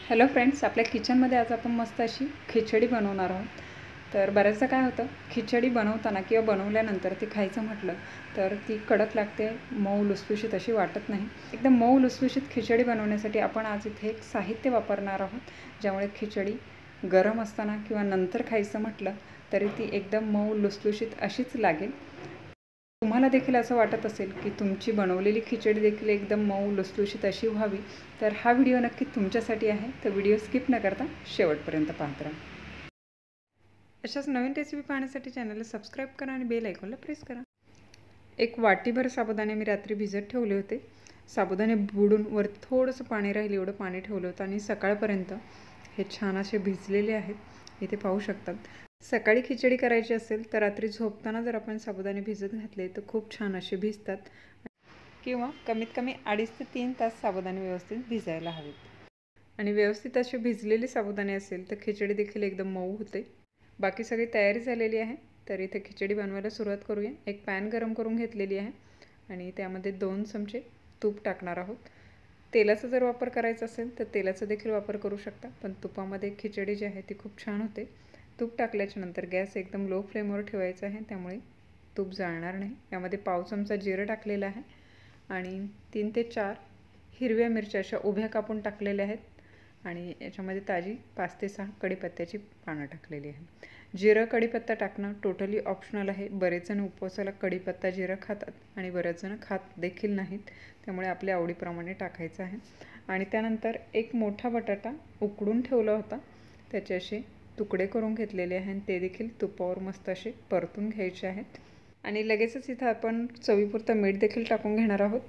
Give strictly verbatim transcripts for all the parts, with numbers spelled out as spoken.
Hello friends, आपल्या किचनमध्ये आज आपण मस्त अशी खिचडी बनवणार आहोत। तर बऱ्याचदा काय होतं, खिचडी बनवताना किंवा बनवल्यानंतर ती खायचं म्हटलं तर ती कडक लागते, मऊ लुसलुशीत अशी वाटत नाही। एकदम मऊ लुसलुशीत खिचडी बनवण्यासाठी आपण आज इथे एक साहित्य वापरणार आहोत, ज्यामुळे खिचडी गरम असताना किंवा नंतर खायचं म्हटलं तरी ती एकदम मऊ लुसलुशीत अशीच लागेल। तुम्हाला देखील असं वाटत असेल की तुमची बनवलेली खिचडी देखील एकदम मऊ लुसलुशीत अशी व्हावी, तर हा व्हिडिओ नक्की तुमच्यासाठी आहे। तर व्हिडिओ स्किप न करता शेवटपर्यंत पाहत राहा। अशाच नवीन रेसिपी पाहण्यासाठी चॅनलला सबस्क्राईब करा आणि बेल आयकॉनला प्रेस करा। एक वाटीभर साबुदाणे मी रात्री भिजत ठेवले होते। साबुदाणे बुडून वर थोडंसं पाणी राहील एवढं पाणी ठेवलं होतं आणि सकाळपर्यंत हे छान असे भिजलेले आहेत। इथे पाहू शकतात। सकाळी खिचडी करायची असेल तर रात्री झोपताना जर आपण साबुदाणे भिजत घातले तर खूप छान असे भिजतात, किंवा कमीत कमी अडीच ते तीन तास साबुदाणे व्यवस्थित भिजायला हवेत। आणि व्यवस्थित असे भिजलेले साबुदाणे असेल तर खिचडी देखील एकदम मऊ होते। बाकी सगळी तयारी झालेली आहे, तर इथे खिचडी बनवायला सुरुवात करूया। एक पॅन गरम करून घेतलेली आहे आणि त्यामध्ये दोन चमचे तूप टाकणार आहोत। तेलाचा जर वापर करायचा असेल तर तेलाचा देखील वापर करू शकता, पण तुपामध्ये खिचडी जी आहे ती खूप छान होते। तूप टाकल्याच्या नंतर गॅस एकदम लो फ्लेमवर ठेवायचा आहे, त्यामुळे तूप जाळणार नाही। यामध्ये पाव चमचा जिरं टाकलेलं आहे आणि तीन ते चार हिरव्या मिरच्या अशा उभ्या कापून टाकलेल्या आहेत आणि याच्यामध्ये ताजी पाच ते सहा कढीपत्त्याची पानं टाकलेली आहे। जिरं कढीपत्ता टाकणं टोटली ऑप्शनल आहे। बरेच जण उपवासाला कढीपत्ता जिरं खातात आणि बरेच जण खात देखील नाहीत, त्यामुळे आपल्या आवडीप्रमाणे टाकायचं आहे। आणि त्यानंतर एक मोठा बटाटा उकडून ठेवला होता, त्याचे असे तुकडे करून घेतलेले आहे आणि ते देखील तुपावर मस्त असे परतून घ्यायचे आहेत। आणि लगेचच इथं आपण चवीपुरतं मीठ देखील टाकून घेणार आहोत।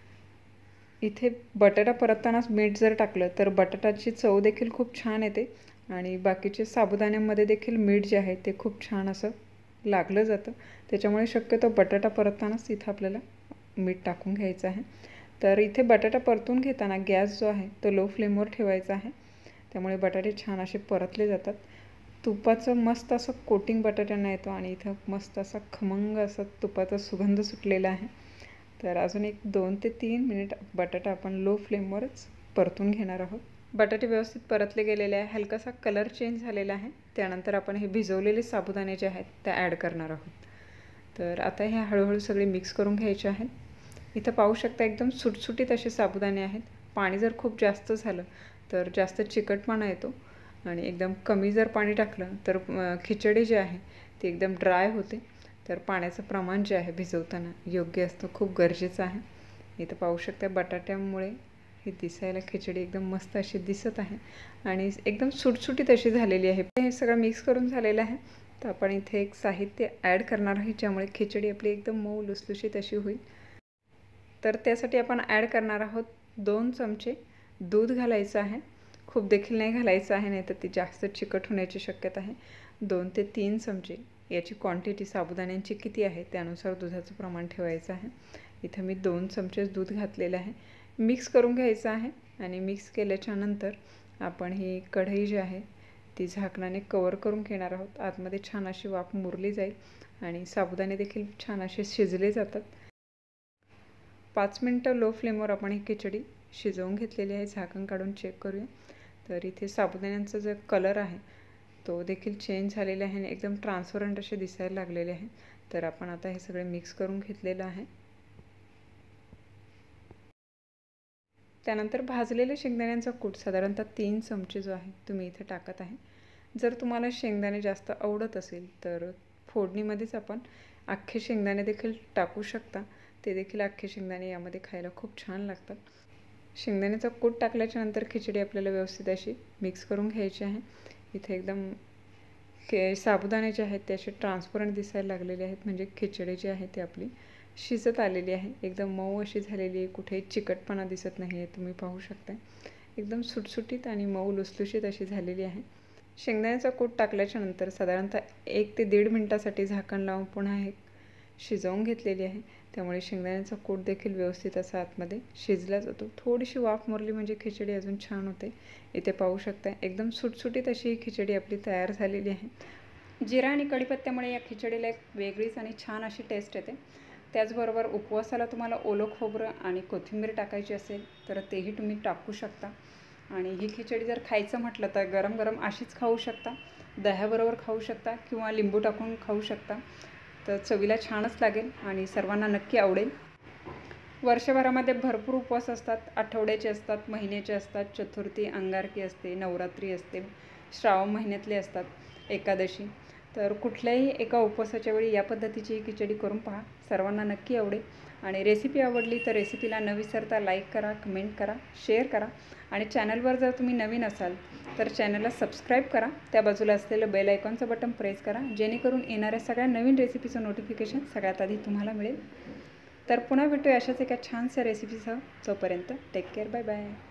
इथे बटाटा परततानाच मीठ जर टाकलं तर बटाट्याची चव देखील खूप छान येते आणि बाकीचे साबुदाण्यामध्ये देखील मीठ जे आहे ते खूप छान असं लागलं जातं, त्याच्यामुळे शक्यतो बटाटा परततानाच इथं आपल्याला मीठ टाकून घ्यायचं आहे। तर इथे बटाटा परतून घेताना गॅस जो आहे तो लो फ्लेमवर ठेवायचा आहे, त्यामुळे बटाटे छान असे परतले जातात। तुपाचं मस्त असं कोटिंग बटाट्यांना येतो आणि इथं मस्त असा खमंग असा तुपाचा सुगंध सुटलेला आहे। तर अजून एक दोन ते तीन मिनिट बटाटा आपण लो फ्लेमवरच परतून घेणार आहोत। बटाटे व्यवस्थित परतले गेलेले आहे, हलकासा कलर चेंज झालेला आहे। त्यानंतर आपण हे भिजवलेले साबुदाणे जे आहेत ते ॲड करणार आहोत। तर आता हे हळूहळू सगळे मिक्स करून घ्यायचे आहेत। इथं पाहू शकता एकदम सुटसुटीत असे साबुदाणे आहेत। पाणी जर खूप जास्त झालं तर जास्त चिकटपणा येतो आणि एकदम कमी जर पाणी टाकलं तर खिचडी जी आहे ती एकदम ड्राय होते। तर पाण्याचं प्रमाण जे आहे भिजवताना योग्य असतं, खूप गरजेचं आहे। इथं पाहू शकता बटाट्यामुळे ही दिसायला खिचडी एकदम मस्त अशी दिसत आहे आणि एकदम सुटसुटीत अशी झालेली आहे। हे सगळं मिक्स करून झालेलं आहे, तर आपण इथे एक साहित्य ॲड करणार आहे, ज्यामुळे खिचडी आपली एकदम मऊ लुसलुशीत अशी होईल। तर त्यासाठी आपण ॲड करणार आहोत दोन चमचे दूध घालायचं आहे। खूप देखील नाही घालायचं आहे, नाही तर ती जास्त चिकट होण्याची शक्यता आहे। दोन ते तीन चमचे याची क्वांटिटी साबुदाण्यांची किती आहे त्यानुसार दुधाचं प्रमाण ठेवायचं आहे। इथं मी दोन चमचेच दूध घातलेलं आहे। मिक्स करून घ्यायचं आहे आणि मिक्स केल्याच्या नंतर आपण ही कढई जी आहे ती झाकणाने कवर करून घेणार आहोत। आतमध्ये छान अशी वाफ मुरली जाईल आणि साबुदाणे देखील छान असे शिजले जातात। पाच मिनटं लो फ्लेमवर आपण ही खिचडी शिजवून घेतलेली आहे। झाकण काढून चेक करूया, तर इथे साबुदाण्यांचा जो कलर आहे तो देखील चेंज झालेला आहे आणि एकदम ट्रान्सपरंट असे दिसायला लागलेले आहे। तर आपण आता हे सगळे मिक्स करून घेतलेलं आहे। त्यानंतर भाजलेले शेंगदाण्यांचा कूट साधारणतः तीन चमचे जो आहे तुम्ही इथे टाकत आहे। जर तुम्हाला शेंगदाणे जास्त आवडत असेल तर फोडणीमध्येच आपण अख्खे शेंगदाणे देखील टाकू शकता, ते देखील अख्खे शेंगदाणे यामध्ये खायला खूप छान लागतात। शेंगदाण्याचा कूट टाकल्याच्या नंतर खिचडी आपल्याला व्यवस्थित अशी मिक्स करून घ्यायची आहे। इथे एकदम के साबुदाणे जे आहेत ते असे ट्रान्सपरंट दिसायला लागलेले आहेत, म्हणजे खिचडी जी आहे ती आपली शिजत आलेली आहे, एकदम मऊ अशी झालेली आहे, कुठेही चिकटपणा दिसत नाही आहे। तुम्ही पाहू शकता एकदम सुटसुटीत आणि मऊ लुसलुशीत अशी झालेली आहे। शेंगदाण्याचा कूट टाकल्याच्या नंतर साधारणतः एक ते दीड मिनटासाठी झाकण लावून पुन्हा हे शिजवून घेतलेली आहे, त्यामुळे शेंगदाण्याचा कूट देखील व्यवस्थित असा आतमध्ये शिजला जातो। थोडीशी वाफ मुरली म्हणजे खिचडी अजून छान होते। इथे पाहू शकता एकदम सुटसुटीत अशी ही खिचडी आपली तयार झालेली आहे। जिरा आणि कढीपत्त्यामुळे या खिचडीला एक वेगळीच आणि छान अशी टेस्ट येते। त्याचबरोबर उपवासाला तुम्हाला ओलं खोबरं आणि कोथिंबीर टाकायची असेल तर तेही तुम्ही टाकू शकता। आणि ही खिचडी जर खायचं म्हटलं तर गरम गरम अशीच खाऊ शकता, दह्याबरोबर खाऊ शकता किंवा लिंबू टाकून खाऊ शकता. तर चवीला छानच लागेल आणि सर्वांना नक्की आवडेल. वर्षभरामध्ये भरपूर उपवास असतात, आठवड्याचे असतात, महिन्याचे असतात, चतुर्थी, अंगारकी असते, नवरात्री असते, श्रावण महिन्यातले असतात, एकादशी. तर कुठल्याही एका उपवासाच्या वेळी या पद्धतीची खिचडी करून पहा, सर्वांना नक्की आवडेल. आणि रेसिपी आवडली तर रेसिपीला न विसरता लाईक करा, कमेंट करा, शेअर करा. आणि चॅनलवर जर तुम्ही नवीन असाल तर चॅनलला सबस्क्राईब करा, त्या बाजूला असलेलं बेल आयकॉनचं बटन प्रेस करा, जेणेकरून येणाऱ्या सगळ्या नवीन रेसिपीचं नोटिफिकेशन सगळ्यात आधी तुम्हाला मिळेल. तर पुन्हा भेटूया अशाच एका छानशा रेसिपीसह. तोपर्यंत टेक केअर, बाय बाय.